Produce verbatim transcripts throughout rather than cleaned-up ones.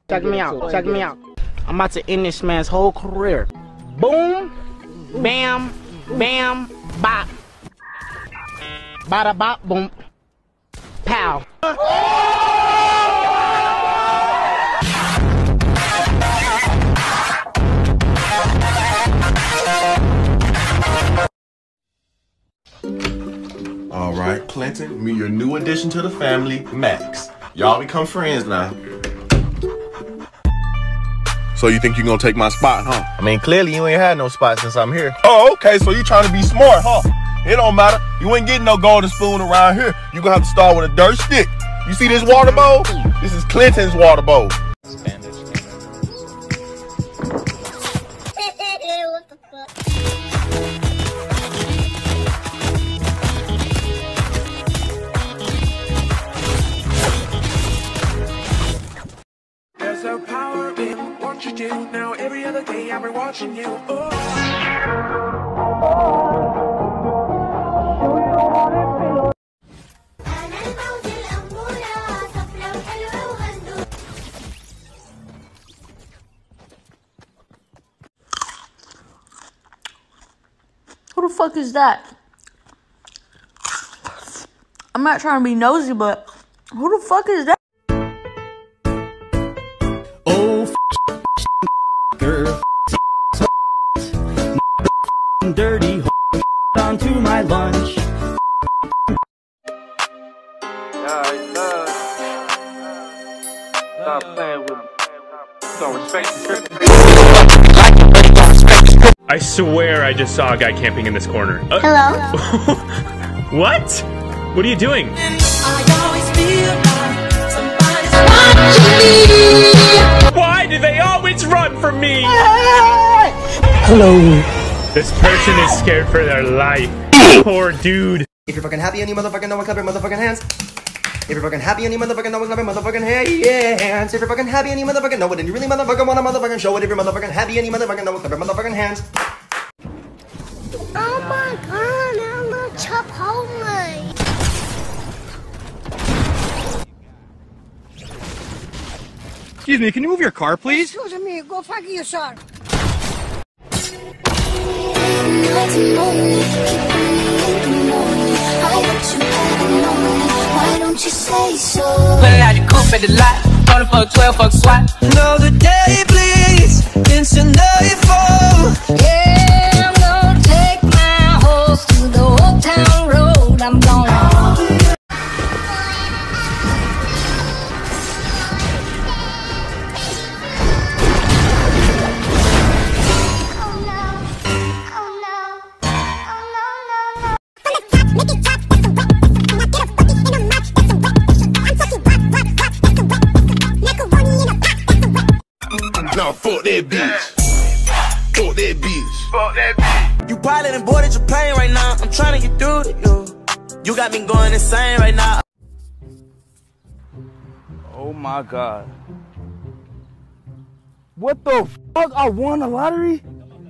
Check me out, check me out. I'm about to end this man's whole career. Boom, bam, bam, bop. Bada bop, boom, pow. All right, Clinton, meet your new addition to the family, Max. Y'all become friends now. So you think you're gonna take my spot, huh? I mean, clearly you ain't had no spot since I'm here. Oh, okay, so you trying to be smart, huh? It don't matter. You ain't getting no golden spoon around here. You gonna have to start with a dirt stick. You see this water bowl? This is Clinton's water bowl. Spanish. What the fuck? There's a power in what you do. Now every other day I've been watching you. Oh. Who the fuck is that? I'm not trying to be nosy, but who the fuck is that? Oh, girl, dirty onto my lunch. Stop playing with me. Don't respect the I swear I just saw a guy camping in this corner. Uh, Hello? What? What are you doing? Why do they always run from me? Hello. This person is scared for their life. Poor dude. If you're fucking happy and you motherfucking know it, clap your motherfucking hands. If you're fucking happy and you motherfucking know it, clap your motherfucking hands. If you're fucking happy and you motherfucking know it, and you really motherfucking wanna motherfucking show it. If you're motherfucking happy and you motherfucking know it, clap your motherfucking hands. Oh my god, I love Chipotle. Excuse me, can you move your car, please? Excuse me, go fuck yourself. Why don't you say so? Pulling out the coupe at the lot, twenty for twelve fuck swat. Another day, please. It's a nightfall. Yeah, I'm gonna take my horse to the old town road. I'm gonna. Nah, fuck that bitch. Fuck that bitch. Fuck that bitch. You probably done boarded your plane right now. I'm trying to get through to you. You got me going insane right now. Oh my god. What the fuck? I won a lottery?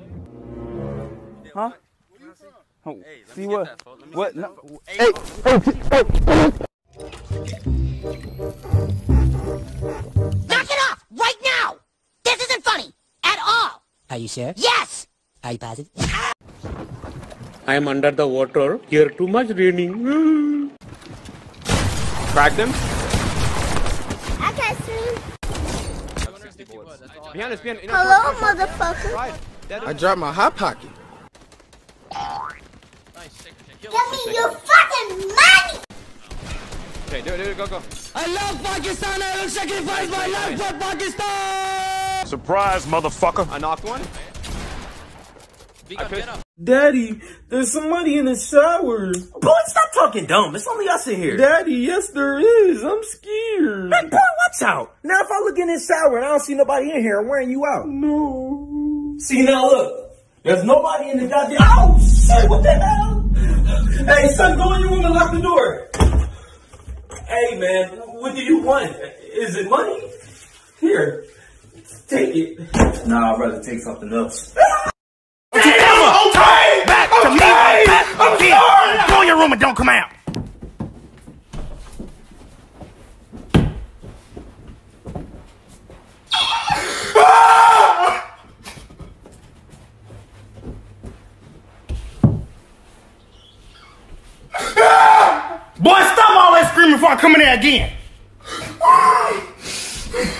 Huh? Oh, see what? What? No. Hey, hey, hey. Knock it off right now! This isn't funny at all. Are you sure? Yes. Are you positive? I am under the water. Here too much raining. Crack them. I can see. Behind us, behind us. Hello, motherfucker. I dropped my hot pocket. Give me your fucking money! Okay, do it, do it, go, go. I love Pakistan. I will sacrifice my life for Pakistan. Surprise, motherfucker. I knocked one. I pissed. Daddy, there's somebody in the shower. Boy, stop talking dumb. It's only us in here. Daddy, yes there is. I'm scared. Hey, boy, watch out. Now, if I look in this shower and I don't see nobody in here, I'm wearing you out. No. See, now look. There's nobody in the goddamn... Oh, shit, what the hell? Hey, son, go in your room and lock the door. Hey, man, what do you want? Is it money? Here, take it. Nah, I'd rather take something else. Okay, okay, back to me. Back I'm sorry. Go in your room and don't come out. before I come in there again.